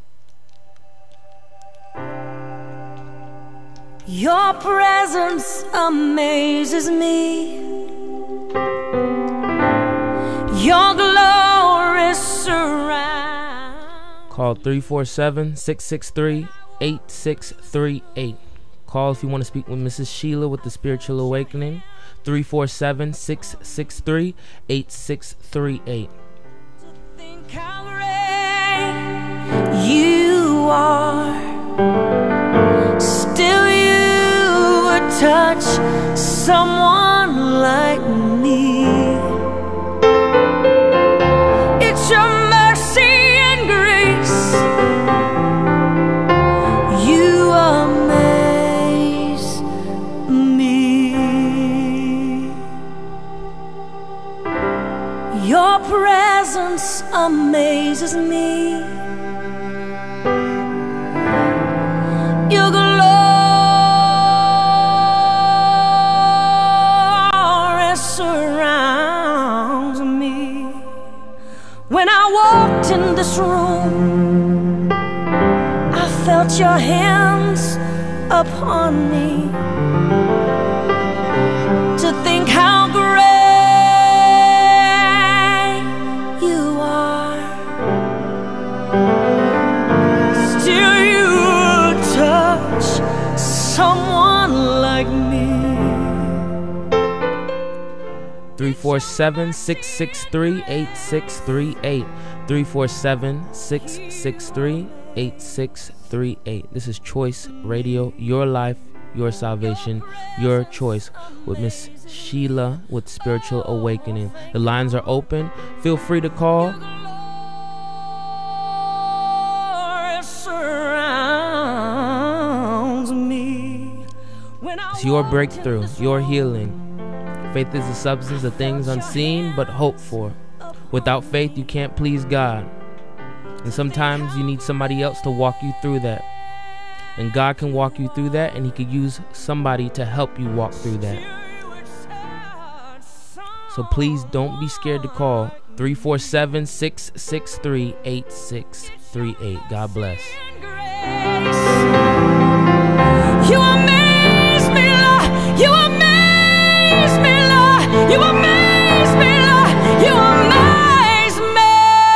Your presence amazes me. Your glory surrounds. Call three four seven, six six three, eight six three eight. Call if you want to speak with Missus Sheila with the Spiritual Awakening. three four seven, six six three, eight six three eight. Think how great you are. Still you would touch someone like me. It's your mercy and grace. You amaze me. Your presence amazes me. Your glory surrounds me. When I walked in this room, I felt your hands upon me. To think how great you are. Still three four seven, six six three, eight six three eight. three four seven, six six three, eight six three eight. This is Choice Radio, your life, your salvation, your choice, with Miss Sheila with Spiritual Awakening. The lines are open. Feel free to call. It's your breakthrough, your healing. Faith is the substance of things unseen but hoped for. Without faith, you can't please God. And sometimes you need somebody else to walk you through that. And God can walk you through that, and He could use somebody to help you walk through that. So please don't be scared to call three four seven, six six three, eight six three eight. God bless. You amaze me, Lord. You amaze me, Lord. You amaze me, Lord. You amaze me.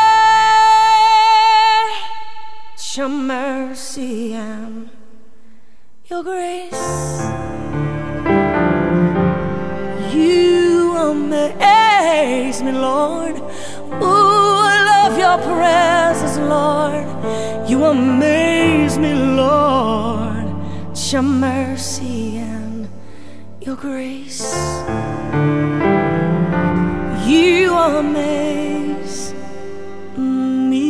It's your mercy and your grace. You amaze me, Lord. Ooh, I love your presence, Lord. You amaze me, Lord. It's your mercy and your grace. You amaze me.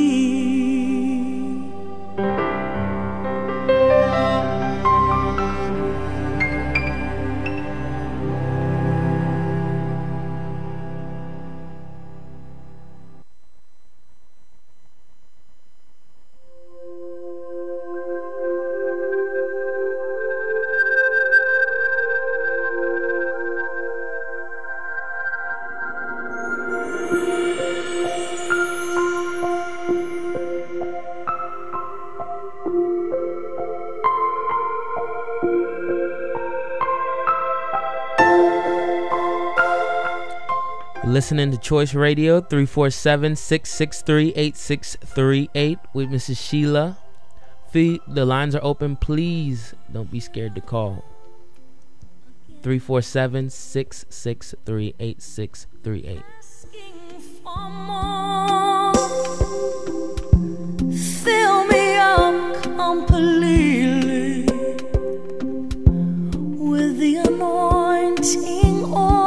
Listening to Choice Radio, three four seven, six six three, eight six three eight with Missus Sheila. The lines are open. Please don't be scared to call. three four seven, six six three, eight six three eight. Fill me up completely with the anointing oil.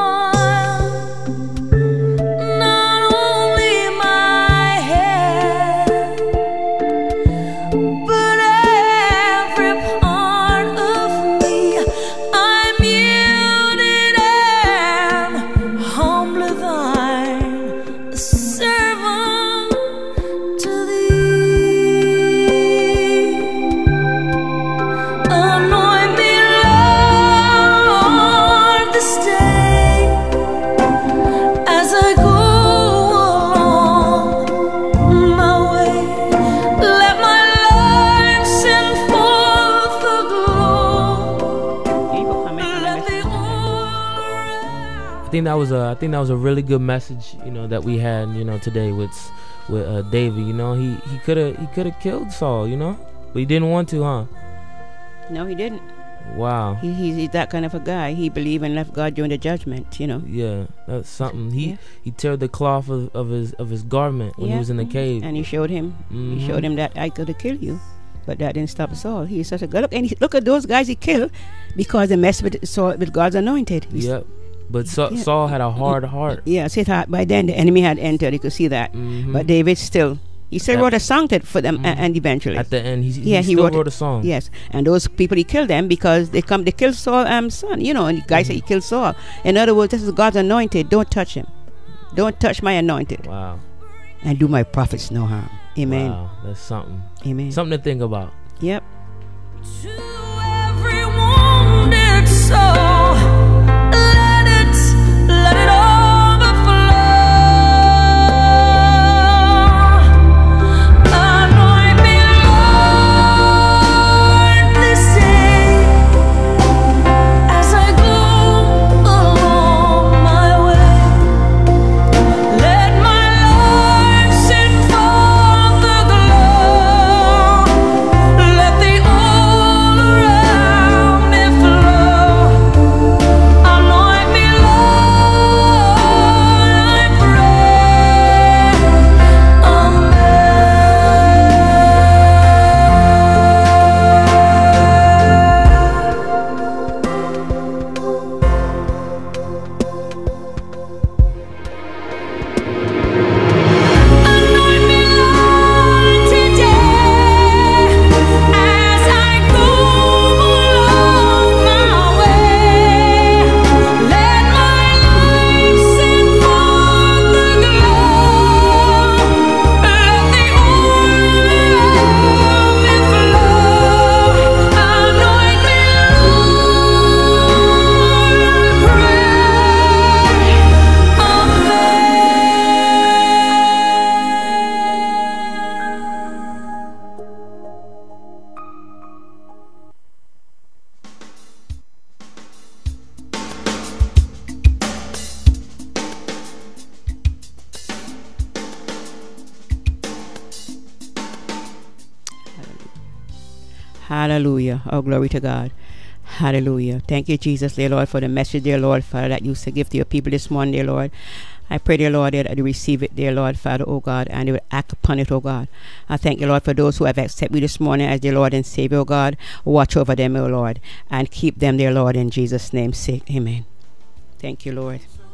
I think that was a I think that was a really good message, you know, that we had, you know, today with with uh, David. You know, he he could have he could have killed Saul, you know, but he didn't want to, huh? No, he didn't. Wow. He, he's, he's that kind of a guy. He believed and left God during the judgment, you know. Yeah, that's something. He yeah. he tear the cloth of, of his of his garment when yeah. he was in the cave, and he showed him mm-hmm. he showed him that I could have killed you, but that didn't stop Saul. He's such a good look, and he, look at those guys he killed because they messed with Saul, with God's anointed. He's, yep. But Sa- yeah. Saul had a hard heart. Yes, it had. By then the enemy had entered. You could see that. Mm-hmm. But David still, he still At, wrote a song to, for them, mm-hmm. and, and eventually at the end, he, yeah, he, he still wrote, wrote a song. Yes, and those people he killed them because they come, they killed Saul's um, son. You know, and the guy mm-hmm. said he killed Saul. In other words, this is God's anointed. Don't touch him. Don't touch my anointed. Wow. And do my prophets no harm. Amen. Wow, that's something. Amen. Something to think about. Yep. To every wounded soul, let it, let it overflow. Anoint me, Lord, this day as I go along my way. Let my life send forth the glow. Let the oil Hallelujah. Oh, glory to God. Hallelujah. Thank you, Jesus, dear Lord, for the message, dear Lord, Father, that you to give to your people this morning, dear Lord. I pray, dear Lord, that they receive it, dear Lord, Father, oh God, and they will act upon it, oh God. I thank you, Lord, for those who have accepted me this morning as their Lord and Savior, oh God. Watch over them, oh Lord, and keep them, dear Lord, in Jesus' name's sake. Amen. Thank you, Lord.